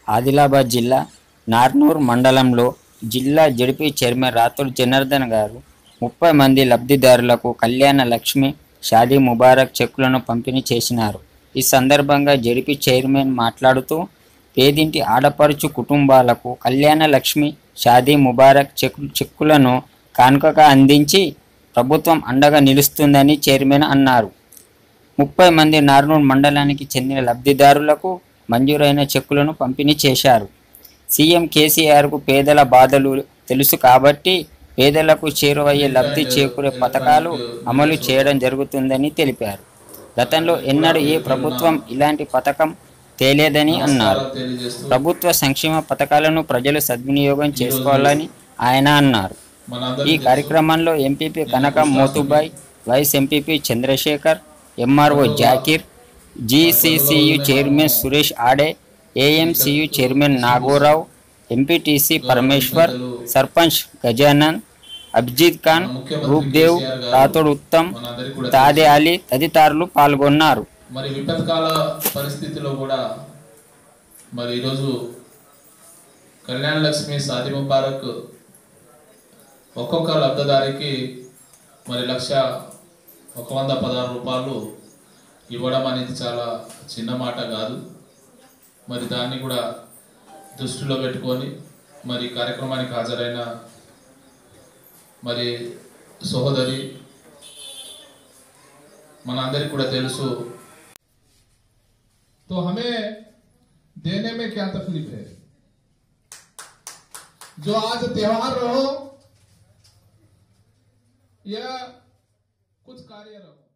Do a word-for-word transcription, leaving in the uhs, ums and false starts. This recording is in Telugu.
ఆదిలాబాద్ జిల్లా నార్నూర్ మండలంలో జిల్లా జెడ్పీ చైర్మన్ రాథోడ్ జనార్దన్ గారు ముప్పై మంది లబ్ధిదారులకు కళ్యాణ లక్ష్మి షాదీ ముబారక్ చెక్కులను పంపిణీ చేసినారు. ఈ సందర్భంగా జెడ్పీ చైర్మన్ మాట్లాడుతూ పేదింటి ఆడపడుచు కుటుంబాలకు కళ్యాణ లక్ష్మి షాదీ ముబారక్ చెక్ చెక్కులను కానుకగా అందించి ప్రభుత్వం అండగా నిలుస్తుందని చైర్మన్ అన్నారు. ముప్పై మంది నార్నూర్ మండలానికి చెందిన లబ్ధిదారులకు మంజూరైన చెక్కులను పంపిణీ చేశారు. సీఎం కేసీఆర్కు పేదల బాధలు తెలుసు కాబట్టి పేదలకు చేరువయ్యే లబ్ధి చేకూరే పథకాలు అమలు చేయడం జరుగుతుందని తెలిపారు. గతంలో ఎన్నడూ ఏ ప్రభుత్వం ఇలాంటి పథకం తేలేదని అన్నారు. ప్రభుత్వ సంక్షేమ పథకాలను ప్రజలు సద్వినియోగం చేసుకోవాలని ఆయన అన్నారు. ఈ కార్యక్రమంలో MPP Kanakam Motubai, vice MPP Chandrashekar, MRO Zakir, GCC chairman Suresh Ade, AMC chairman Nagorao, MPTC Parameshwar, sarpanch Gajanan, Abhijit Khan, Roopdev, Rathod Uttam, Tade Ali తదితరులు పాల్గొన్నారు. మరి విపత్కాల పరిస్థితిలో కూడా మరి ఈరోజు కళ్యాణ లక్ష్మి షాదీ ముబారక్ ఒక్కొక్క లబ్ధిదారికి మరి లక్ష ఒక వంద పదహారు రూపాయలు ఇవ్వడం అనేది చాలా చిన్న మాట కాదు. మరి దాన్ని కూడా దృష్టిలో పెట్టుకొని మరి కార్యక్రమానికి హాజరైన మరి సహోదరి మనందరికీ కూడా తెలుసు. तो हमें देने में क्या तकलीफ है? जो आज त्योहार रहो या कुछ कार्य रहो,